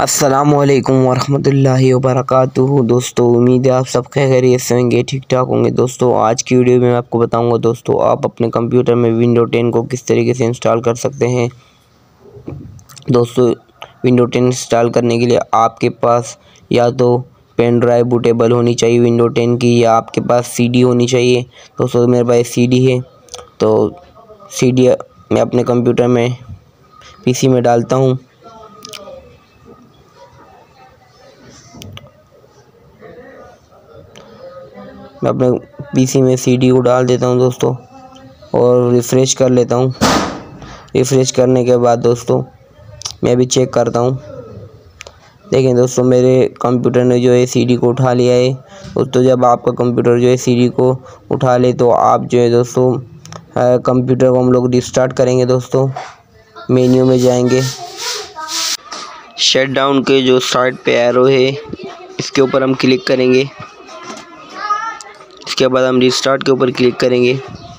अस्सलामुअलैकुम वरहमतुल्लाहि वबरकातुहू। दोस्तों, उम्मीद है आप सब खैरियत से होंगे, ठीक ठाक होंगे। दोस्तों, आज की वीडियो में मैं आपको बताऊंगा दोस्तों आप अपने कंप्यूटर में विंडो 10 को किस तरीके से इंस्टॉल कर सकते हैं। दोस्तों, विंडो 10 इंस्टॉल करने के लिए आपके पास या तो पेन ड्राइव बूटेबल होनी चाहिए विंडो 10 की, या आपके पास सीडी होनी चाहिए। दोस्तों, मेरे पास सीडी है, तो सीडी मैं अपने कंप्यूटर में पीसी में डालता हूँ। मैं अपने पीसी में सीडी को डाल देता हूं दोस्तों, और रिफ़्रेश कर लेता हूं। रिफ़्रेश करने के बाद दोस्तों मैं भी चेक करता हूं। देखें दोस्तों, मेरे कंप्यूटर ने जो है सीडी को उठा लिया है। दोस्तों, जब आपका कंप्यूटर जो है सीडी को उठा ले तो आप जो है दोस्तों कंप्यूटर को हम लोग रिस्टार्ट करेंगे। दोस्तों, मेन्यू में जाएंगे, शट डाउन के जो साइड पे एरो है इसके ऊपर हम क्लिक करेंगे। इसके बाद हम रिस्टार्ट के ऊपर क्लिक करेंगे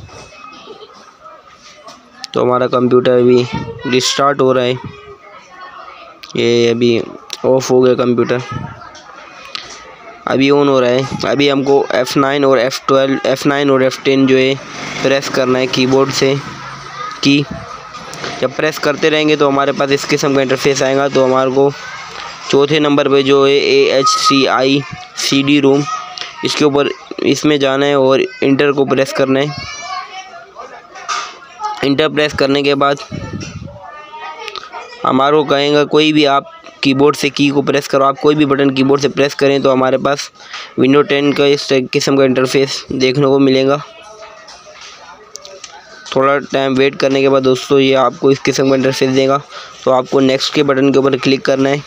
तो हमारा कंप्यूटर अभी रिस्टार्ट हो रहा है। ये अभी ऑफ हो गया कंप्यूटर, अभी ऑन हो रहा है। अभी हमको F9 और F10 जो है प्रेस करना है कीबोर्ड से की। जब प्रेस करते रहेंगे तो हमारे पास इस किस्म का इंटरफेस आएगा। तो हमारे को चौथे नंबर पे जो है AHCI CD रूम, इसके ऊपर इसमें जाना है और इंटर को प्रेस करना है। इंटर प्रेस करने के बाद हमारे को कहेगा कोई भी आप कीबोर्ड से की को प्रेस करो। आप कोई भी बटन कीबोर्ड से प्रेस करें तो हमारे पास विंडो 10 का इस किस्म का इंटरफेस देखने को मिलेगा। थोड़ा टाइम वेट करने के बाद दोस्तों ये आपको इस किस्म का इंटरफेस देगा। तो आपको नेक्स्ट के बटन के ऊपर क्लिक करना है।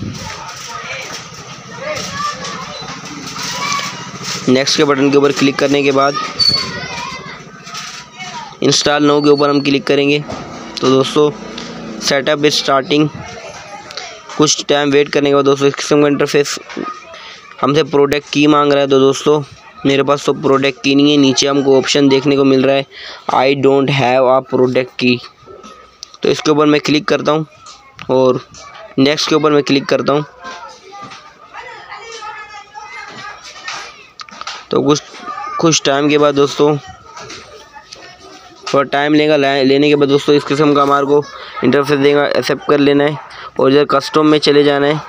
नेक्स्ट के बटन के ऊपर क्लिक करने के बाद इंस्टॉल नाउ के ऊपर हम क्लिक करेंगे। तो दोस्तों सेटअप इज स्टार्टिंग। कुछ टाइम वेट करने के बाद दोस्तों इस किस्म का इंटरफेस हमसे प्रोडक्ट की मांग रहा है। तो दोस्तों मेरे पास तो प्रोडक्ट की नहीं है। नीचे हमको ऑप्शन देखने को मिल रहा है I don't have a product की। तो इसके ऊपर मैं क्लिक करता हूँ और नेक्स्ट के ऊपर मैं क्लिक करता हूँ। तो कुछ टाइम के बाद दोस्तों थोड़ा टाइम लेने के बाद दोस्तों इस किस्म का हमारे को इंटरफेस देगा। एक्सेप्ट कर लेना है और इधर कस्टम में चले जाना है।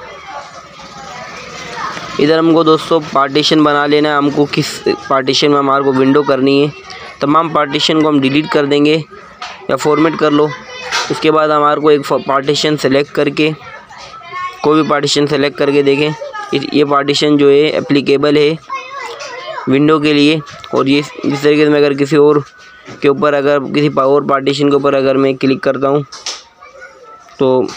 इधर हमको दोस्तों पार्टीशन बना लेना है। हमको किस पार्टीशन में हमारे को विंडो करनी है। तमाम पार्टीशन को हम डिलीट कर देंगे या फॉर्मेट कर लो। उसके बाद हमारे को एक पार्टीशन सेलेक्ट करके, कोई भी पार्टीशन सेलेक्ट करके देखें ये पार्टीशन जो है एप्लीकेबल है विंडो के लिए। और ये इस तरीके से मैं अगर किसी और के ऊपर, अगर किसी और पार्टीशन के ऊपर अगर मैं क्लिक करता हूँ तो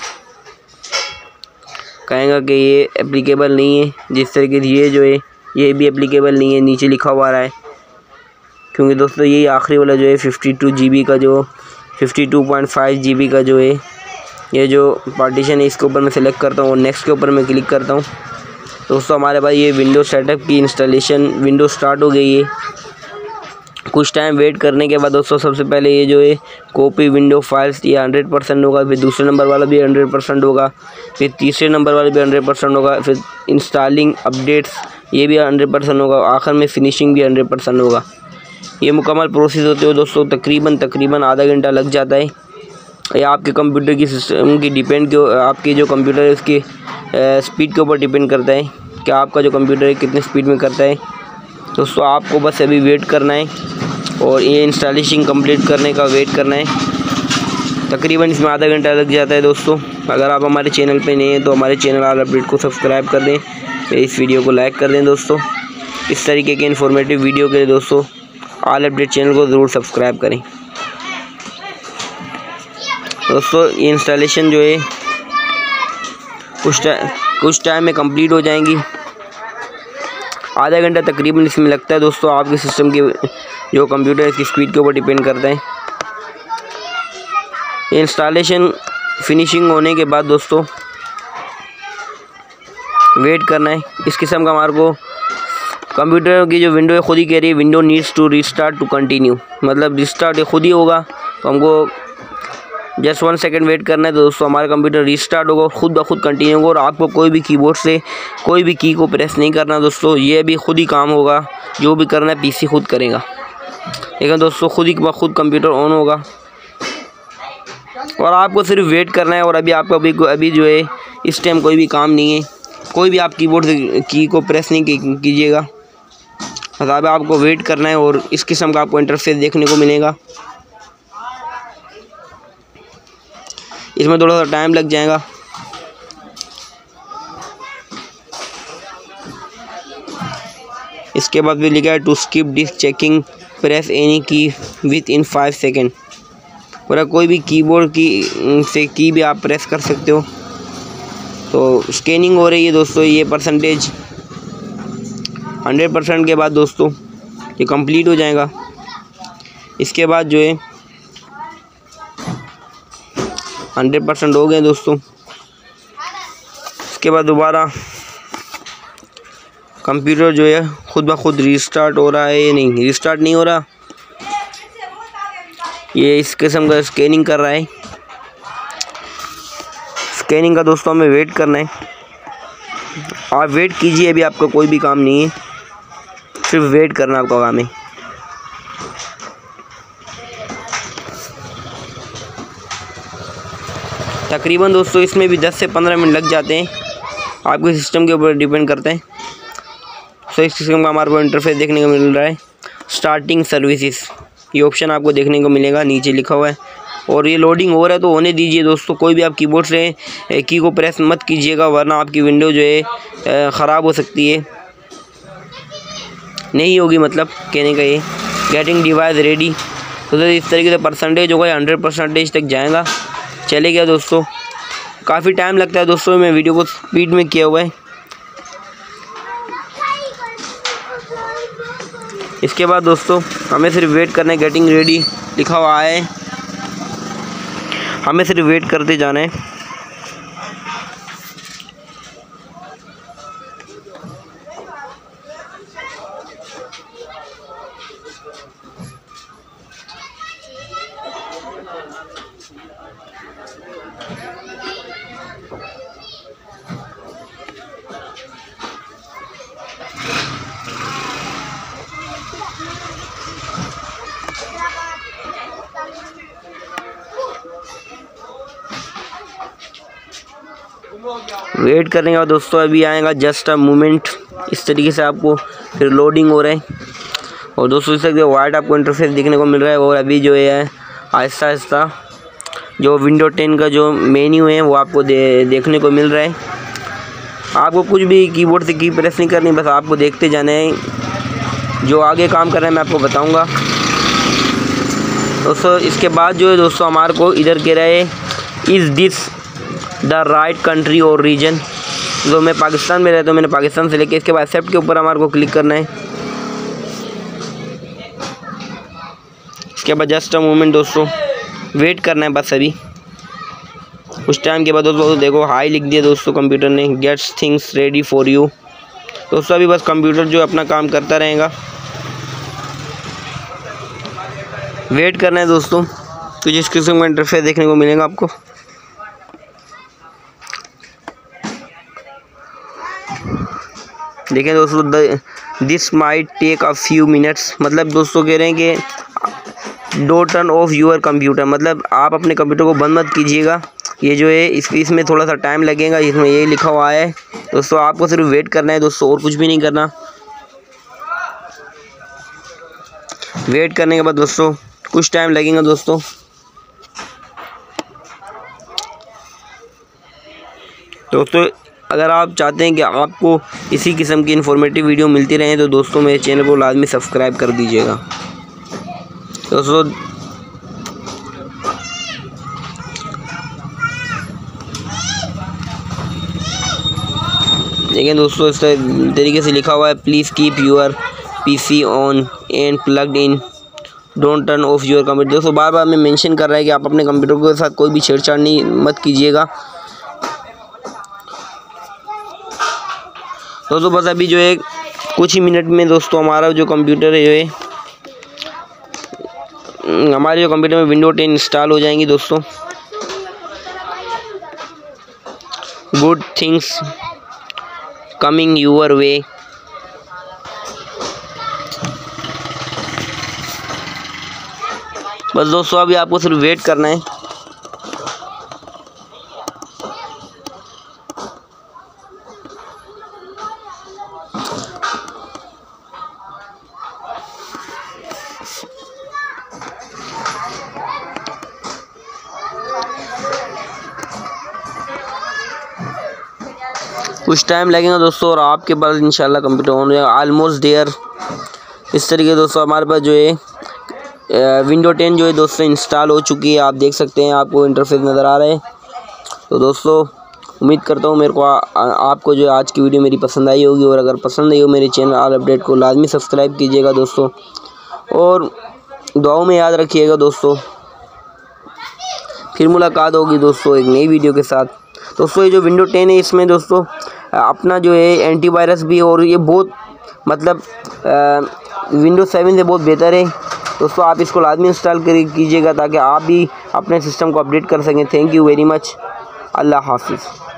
कहेगा कि ये एप्लीकेबल नहीं है। जिस तरीके से ये जो है ये भी एप्लीकेबल नहीं है, नीचे लिखा हुआ रहा है। क्योंकि दोस्तों ये आखिरी वाला जो है 52 GB का, जो 52.5 GB का जो है ये जो पार्टीशन है, इसके ऊपर मैं सेलेक्ट करता हूँ और नेक्स्ट के ऊपर मैं क्लिक करता हूँ। दोस्तों हमारे पास ये विंडो सेटअप की इंस्टॉलेशन विंडो स्टार्ट हो गई है। कुछ टाइम वेट करने के बाद दोस्तों सबसे पहले ये जो है कॉपी विंडो फाइल्स ये 100% होगा। फिर दूसरे नंबर वाला भी 100% होगा। फिर तीसरे नंबर वाला भी 100% होगा। फिर इंस्टॉलिंग अपडेट्स ये भी 100% होगा। आखिर में फिनिशिंग भी 100% होगा। ये मुकम्मल प्रोसेस होते हुए दोस्तों तकरीबन आधा घंटा लग जाता है। ये आपके कंप्यूटर की सिस्टम की डिपेंड आपकी जो कंप्यूटर है उसकी स्पीड के ऊपर डिपेंड करता है कि आपका जो कंप्यूटर है कितनी स्पीड में करता है। दोस्तों आपको बस अभी वेट करना है और ये इंस्टॉलेशन कंप्लीट करने का वेट करना है। तकरीबन इसमें आधा घंटा लग जाता है। दोस्तों अगर आप हमारे चैनल पे नए हैं तो हमारे चैनल ऑल अपडेट को सब्सक्राइब कर दें, इस वीडियो को लाइक कर दें। दोस्तों इस तरीके के इन्फॉर्मेटिव वीडियो के लिए दोस्तों ऑल अपडेट चैनल को ज़रूर सब्सक्राइब करें। दोस्तों ये इंस्टॉलेशन जो है कुछ टाइम में कंप्लीट हो जाएंगी। आधा घंटा तकरीबन इसमें लगता है। दोस्तों आपके सिस्टम की जो कंप्यूटर है इसकी स्पीड के ऊपर डिपेंड करता है। ये इंस्टॉलेशन फिनिशिंग होने के बाद दोस्तों वेट करना है। इस किस्म का हमारे को कंप्यूटर की जो विंडो है खुद ही कह रही है window needs to restart to continue, मतलब रिस्टार्ट खुद ही होगा। तो हमको जस्ट 1 सेकंड वेट करना है तो दोस्तों हमारा कंप्यूटर रीस्टार्ट होगा, खुद ब खुद कंटिन्यू होगा और आपको कोई भी कीबोर्ड से कोई भी की को प्रेस नहीं करना दोस्तों। ये भी खुद ही काम होगा, जो भी करना है पीसी खुद करेगा। लेकिन दोस्तों खुद ही ब खुद कंप्यूटर ऑन होगा और आपको सिर्फ वेट करना है। और अभी आपको अभी जो है इस टाइम कोई भी काम नहीं है, कोई भी आप कीबोर्ड से की को प्रेस नहीं कीजिएगा, मतलब आपको वेट करना है और इस किस्म का आपको इंटरफेस देखने को मिलेगा। इसमें थोड़ा सा टाइम लग जाएगा। इसके बाद भी लिखा है to skip disk checking press any key within 5 second. पूरा कोई भी कीबोर्ड की से की भी आप प्रेस कर सकते हो। तो स्कैनिंग हो रही है दोस्तों, ये परसेंटेज 100% के बाद दोस्तों ये कंप्लीट हो जाएगा। इसके बाद जो है 100% हो गए दोस्तों। इसके बाद दोबारा कंप्यूटर जो है खुद ब खुद रीस्टार्ट हो रहा है, नहीं रीस्टार्ट नहीं हो रहा, ये इस किस्म का स्कैनिंग कर रहा है। स्कैनिंग का दोस्तों हमें वेट करना है, आप वेट कीजिए, अभी आपका कोई भी काम नहीं है, सिर्फ वेट करना आपका काम है। तकरीबन दोस्तों इसमें भी 10 से 15 मिनट लग जाते हैं, आपके सिस्टम के ऊपर डिपेंड करते हैं। सो इस किस्म का हमारे को इंटरफेस देखने को मिल रहा है। स्टार्टिंग सर्विसेज ये ऑप्शन आपको देखने को मिलेगा, नीचे लिखा हुआ है और ये लोडिंग हो रहा है तो होने दीजिए दोस्तों। कोई भी आप कीबोर्ड से की को प्रेस मत कीजिएगा, वरना आपकी विंडो जो है ख़राब हो सकती है, नहीं होगी, मतलब कहने का ये। गेटिंग डिवाइस रेडी तो इस तरीके से परसेंटेज होगा 100% तक जाएगा, चले गया दोस्तों। काफ़ी टाइम लगता है दोस्तों, मैं वीडियो को स्पीड में किया हुआ है। इसके बाद दोस्तों हमें सिर्फ वेट करना है, गेटिंग रेडी लिखा हुआ है, हमें सिर्फ वेट करते जाना है। वेट करने के बाद दोस्तों अभी आएगा जस्ट अ मोमेंट, इस तरीके से आपको फिर लोडिंग हो रहा है। और दोस्तों इस तरीके वाइट आपको इंटरफेस देखने को मिल रहा है। और अभी जो है आहिस्ता आहिस्ता जो विंडो 10 का जो मेन्यू है वो आपको देखने को मिल रहा है। आपको कुछ भी कीबोर्ड से की प्रेस नहीं करनी, बस आपको देखते जाना है, जो आगे काम कर रहा है मैं आपको बताऊँगा दोस्तों। इसके बाद जो है दोस्तों हमारे को इधर कह रहा है is this the right country और रीजन। जो मैं पाकिस्तान में रहता हूँ, मैंने पाकिस्तान से लेके इसके बाद एक्सेप्ट के ऊपर हमारे को क्लिक करना है। इसके बाद जस्ट अ मोमेंट दोस्तों वेट करना है बस। अभी कुछ टाइम के बाद दोस्तों देखो हाई लिख दिया दोस्तों कंप्यूटर ने, gets things ready for you. दोस्तों अभी बस कंप्यूटर जो अपना काम करता रहेगा, वेट करना है दोस्तों। तो जिस किस्म का इंटरफेस देखने को मिलेगा आपको, देखें दोस्तों this might take a few minutes, मतलब दोस्तों कह रहे हैं कि don't turn off your computer, मतलब आप अपने कंप्यूटर को बंद मत कीजिएगा। ये जो है इसमें थोड़ा सा टाइम लगेगा, इसमें यही लिखा हुआ है दोस्तों। आपको सिर्फ वेट करना है दोस्तों, और कुछ भी नहीं करना। वेट करने के बाद दोस्तों कुछ टाइम लगेगा दोस्तों। दोस्तों अगर आप चाहते हैं कि आपको इसी किस्म की इन्फॉर्मेटिव वीडियो मिलती रहे तो दोस्तों मेरे चैनल को लाजमी सब्सक्राइब कर दीजिएगा दोस्तों। देखिए दोस्तों इस तरीके से लिखा हुआ है please keep your PC on and plugged in, don't turn off your computer. दोस्तों बार बार में मेंशन कर रहा है कि आप अपने कंप्यूटर के साथ कोई भी छेड़छाड़ नहीं मत कीजिएगा दोस्तों। बस अभी जो है कुछ ही मिनट में दोस्तों हमारा जो कंप्यूटर है जो है हमारे जो कंप्यूटर में विंडो 10 इंस्टॉल हो जाएंगी दोस्तों। Good things coming your way. बस दोस्तों अभी आपको सिर्फ वेट करना है। कुछ टाइम लगेगा दोस्तों और आपके पास इंशाल्लाह कंप्यूटर ऑन है, ऑलमोस्ट देयर। इस तरीके दोस्तों हमारे पास जो है विंडो 10 जो है दोस्तों इंस्टॉल हो चुकी है। आप देख सकते हैं, आपको इंटरफेस नज़र आ रहा है। तो दोस्तों उम्मीद करता हूँ मेरे को आपको जो आज की वीडियो मेरी पसंद आई होगी, और अगर पसंद आई हो मेरे चैनल ऑल अपडेट को लाजमी सब्सक्राइब कीजिएगा दोस्तों, और दुआओं में याद रखिएगा दोस्तों। फिर मुलाकात होगी दोस्तों एक नई वीडियो के साथ। दोस्तों ये जो विंडो 10 है इसमें दोस्तों अपना जो है एंटीवायरस भी, और ये बहुत मतलब विंडो 7 से बहुत बेहतर है दोस्तों। आप इसको लाजमी इंस्टॉल कीजिएगा ताकि आप भी अपने सिस्टम को अपडेट कर सकें। Thank you very much. अल्लाह हाफिज़।